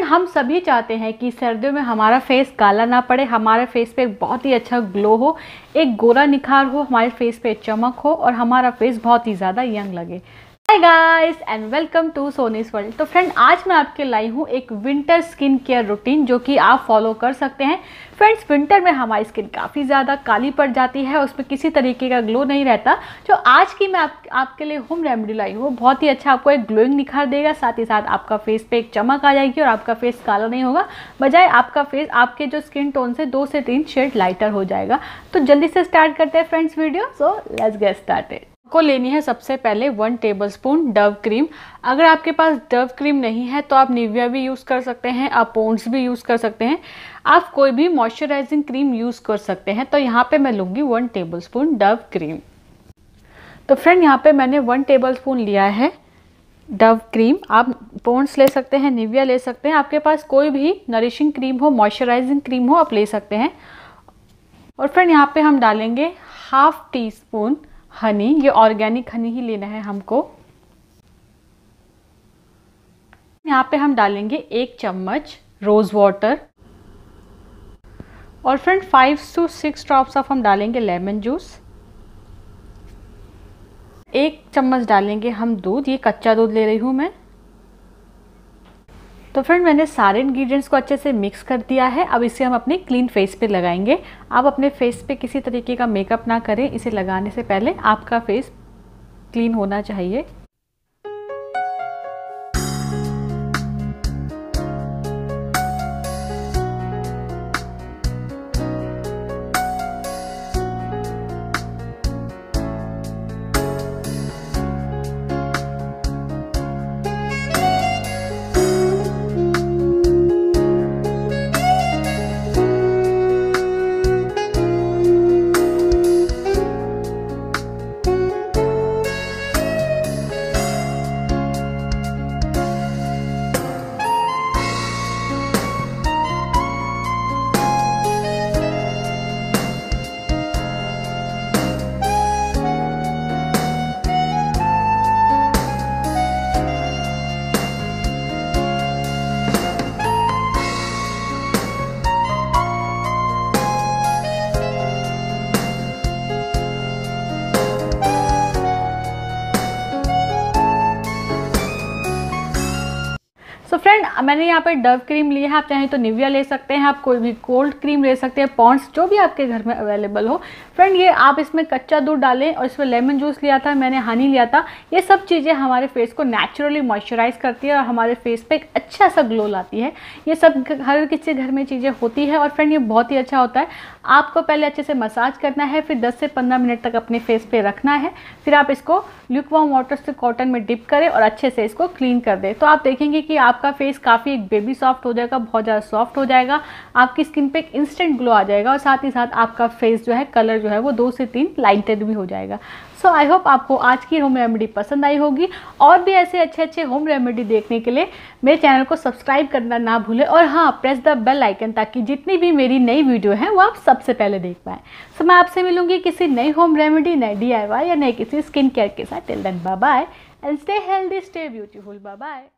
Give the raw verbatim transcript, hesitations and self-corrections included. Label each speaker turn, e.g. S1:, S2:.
S1: हम सभी चाहते हैं कि सर्दियों में हमारा फेस काला ना पड़े, हमारे फेस पे एक बहुत ही अच्छा ग्लो हो, एक गोरा निखार हो, हमारे फेस पे चमक हो और हमारा फेस बहुत ही ज़्यादा यंग लगे। Hi guys and welcome to सोनीज वर्ल्ड। तो फ्रेंड, आज मैं आपके लाई हूँ एक विंटर स्किन केयर रूटीन जो कि आप फॉलो कर सकते हैं। फ्रेंड्स, विंटर में हमारी स्किन काफ़ी ज़्यादा काली पड़ जाती है, उसमें किसी तरीके का ग्लो नहीं रहता। जो आज की मैं आप, आपके लिए होम रेमेडी लाई हूँ, बहुत ही अच्छा आपको एक ग्लोइंग निखार देगा, साथ ही साथ आपका फेस पे एक चमक आ जाएगी और आपका फेस काला नहीं होगा, बजाय आपका फेस आपके जो स्किन टोन से दो से तीन शेड लाइटर हो जाएगा। तो जल्दी से स्टार्ट करते हैं friends video. So let's get started. को लेनी है सबसे पहले वन टेबलस्पून डव क्रीम। अगर आपके पास डव क्रीम नहीं है तो आप निविया भी यूज़ कर सकते हैं, आप पॉन्ड्स भी यूज़ कर सकते हैं, आप कोई भी मॉइस्चराइजिंग क्रीम यूज़ कर सकते हैं। तो यहाँ पे मैं लूँगी वन टेबलस्पून डव क्रीम। तो फ्रेंड, यहाँ पे मैंने वन टेबलस्पून लिया है डव क्रीम। आप पॉन्ड्स ले सकते हैं, निविया ले सकते हैं, आपके पास कोई भी नरिशिंग क्रीम हो, मॉइस्चराइजिंग क्रीम हो, आप ले सकते हैं। और फ्रेंड, यहाँ पे हम डालेंगे हाफ टी स्पून हनी। ये ऑर्गेनिक हनी ही लेना है हमको। यहाँ पे हम डालेंगे एक चम्मच रोज वाटर। और friend, five two six drops of हम डालेंगे लेमन जूस। एक चम्मच डालेंगे हम दूध, ये कच्चा दूध ले रही हूँ मैं। तो फ्रेंड, मैंने सारे इंग्रेडिएंट्स को अच्छे से मिक्स कर दिया है। अब इसे हम अपने क्लीन फेस पे लगाएंगे। आप अपने फेस पे किसी तरीके का मेकअप ना करें, इसे लगाने से पहले आपका फेस क्लीन होना चाहिए। सो फ्रेंड, मैंने यहाँ पे डव क्रीम ली है, आप चाहें तो निविया ले सकते हैं, आप कोई भी कोल्ड क्रीम ले सकते हैं, पॉन्ड्स, जो भी आपके घर में अवेलेबल हो। फ्रेंड, ये आप इसमें कच्चा दूध डालें और इसमें लेमन जूस लिया था, मैंने हनी लिया था। ये सब चीज़ें हमारे फेस को नेचुरली मॉइस्चराइज करती है और हमारे फेस पे एक अच्छा सा ग्लो लाती है। ये सब हर किसी घर में चीज़ें होती है और फ्रेंड, ये बहुत ही अच्छा होता है। आपको पहले अच्छे से मसाज करना है, फिर दस से पंद्रह मिनट तक अपने फेस पे रखना है, फिर आप इसको ल्यूकवार्म वाटर से कॉटन में डिप करें और अच्छे से इसको क्लीन कर दें। तो आप देखेंगे कि आपका फेस काफ़ी एक बेबी सॉफ्ट हो जाएगा, बहुत ज़्यादा सॉफ्ट हो जाएगा, आपकी स्किन पे एक इंस्टेंट ग्लो आ जाएगा और साथ ही साथ आपका फेस जो है, कलर जो है वो दो से तीन लाइटेड भी हो जाएगा। सो आई होप आपको आज की होम रेमेडी पसंद आई होगी। और भी ऐसे अच्छे अच्छे होम रेमेडी देखने के लिए मेरे चैनल को सब्सक्राइब करना ना भूलें और हाँ, प्रेस द बेल आइकन, ताकि जितनी भी मेरी नई वीडियो है वो आप सबसे पहले देख पाएँ। सो मैं आपसे मिलूंगी किसी नई होम रेमेडी, नए डी आई वाई या नए किसी स्किन केयर के साथ। Till then bye bye and stay healthy, stay beautiful. Bye bye.